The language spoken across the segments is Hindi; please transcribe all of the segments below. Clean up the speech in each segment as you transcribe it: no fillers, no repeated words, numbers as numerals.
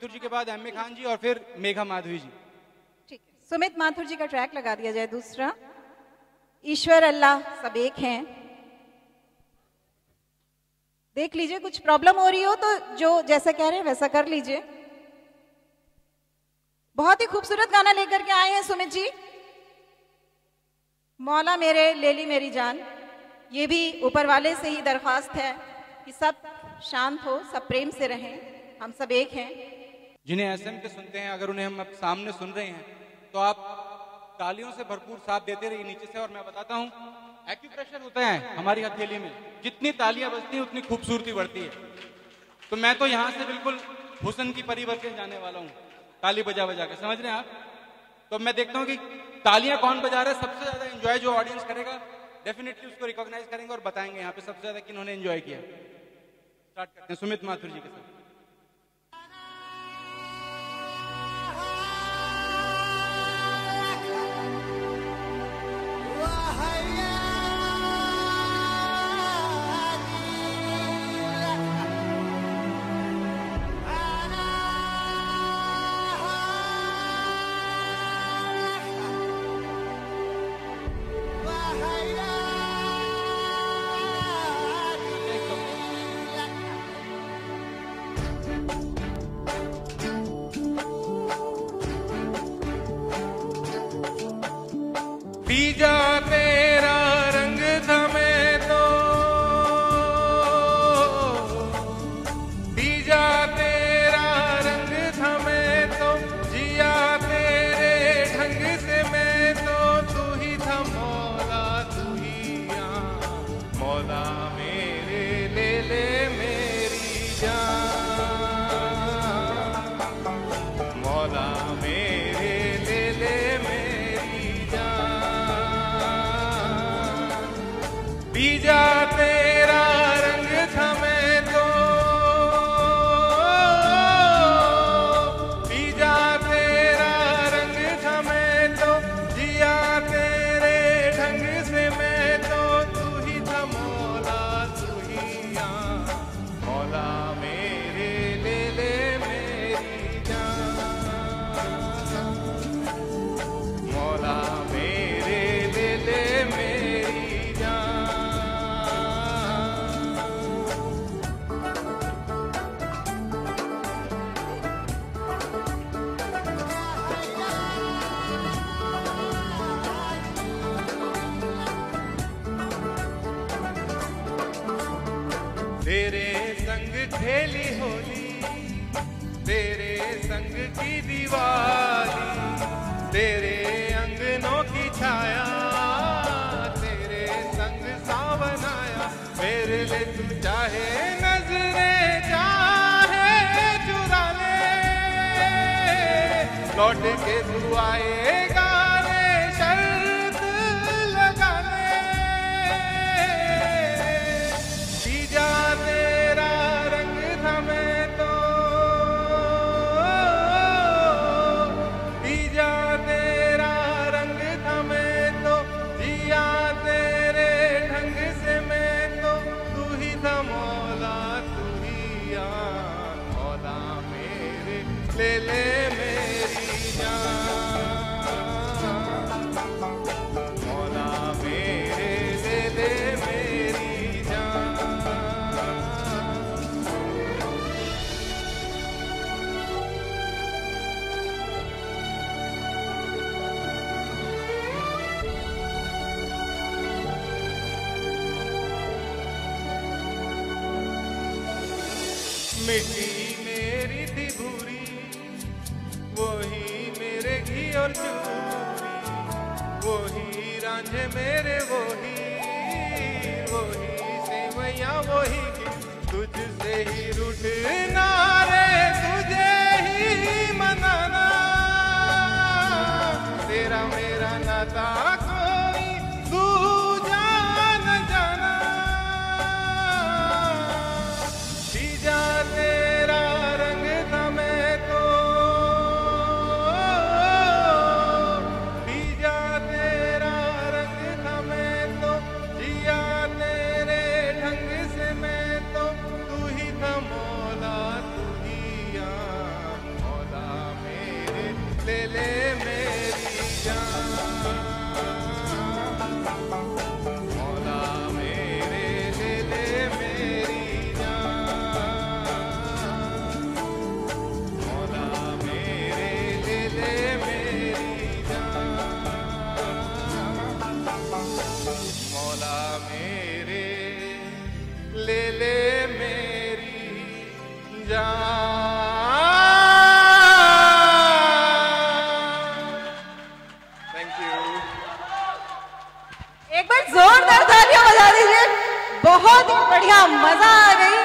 माथुर जी के बाद एम ए खान जी और फिर मेघा माधवी जी। ठीक है, सुमित माथुर जी का ट्रैक लगा दिया जाए दूसरा। ईश्वर अल्लाह सब एक हैं। देख लीजिए कुछ प्रॉब्लम हो रही हो तो जो जैसा कह रहे हैं वैसा कर लीजिए। बहुत ही खूबसूरत गाना लेकर के आए हैं सुमित जी। मौला मेरे ले ली मेरी जान। ये भी ऊपर वाले से ही दरख्वास्त है कि सब शांत हो, सब प्रेम से रहें, हम सब एक हैं। जिन्हें एसएम के सुनते हैं, अगर उन्हें हम अब सामने सुन रहे हैं तो आप तालियों से भरपूर साथ देते रहिए नीचे से। और मैं बताता हूं, एक्यूप्रेशर होता है हमारी हथेली में, जितनी तालियां बजती हैं उतनी खूबसूरती बढ़ती है। तो मैं तो यहां से बिल्कुल हुस्न की परी बन के जाने वाला हूं, ताली बजा बजा के, समझ रहे हैं आप। तो मैं देखता हूं कि तालियां कौन बजा रहा है, सबसे ज्यादा एंजॉय जो ऑडियंस करेगा डेफिनेटली उसको रिकॉग्नाइज करेंगे और बताएंगे यहाँ पे सबसे ज्यादा किन्होंने एंजॉय किया। स्टार्ट करते हैं सुमित माथुर जी के साथ। बीजा तेरा रंग थमे तो, बीजा तेरा रंग थमे तो, जिया तेरे ढंग से मैं तो, तू ही था मौला तू ही मौला मेरे ले मेरी जान, मौला मेरे ले मेरी जान। बीजा तेरा रंग थमे तो, बीजा तेरा रंग थमे तो, जिया तेरे ढंग से मैं तो, तू ही था मौला तू ही मौला मेरे ले मेरी जान, मौला मेरे ले मेरी जान। तेरे संग खेली होली, तेरे संग की दीवाली, तेरे अंगनों की छाया, तेरे संग सावन आया, मेरे लिए तू चाहे नजरें चाहे चुरा ले, लौट के तू आएगा रे शर्त लगा ले। बीजा तेरा रंग थमे तो, बीजा तेरा रंग थमे तो, जिया तेरे ढंग से मैं तो, तू ही था मौला तू ही मौला मेरे ले मेरी जान, मौला मेरे ले मेरी जान। मिट्टी मेरी थी भूरी, वही मेरे घी और चूरी, वही रांझे मेरे वही सेवैया वही की, तुझसे ही रूठना रे तुझे ही मनाना, तेरा मेरा नाता कोई दूजा न जाना। बीजा तेरा रंग थमे तो, बीजा तेरा रंग थमे तो, जिया तेरे ढंग से मैं तो, तू ही था मौला ले ले मेरी जान, मौला मेरे ले ले मेरी जान, मौला मेरे ले ले मेरी जान, मौला मेरे ले ले मेरी जान। Thank you. एक बार जोरदार तालियां बजा दीजिए। बहुत ही बढ़िया, मजा आ गई।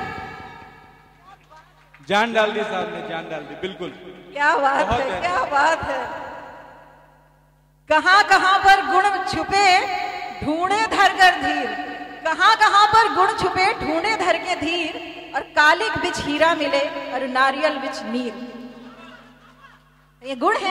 जान डाल दी साहब ने, जान डाल दी, बिल्कुल। क्या बात बहुत है, है। क्या बात है। कहां कहां पर गुण छुपे ढूंढे धर कर धीर, कहां कहां पर गुण छुपे ढूंढे धर के धीर, और कालिक बिच हीरा मिले और नारियल बिच नीर। ये गुण है।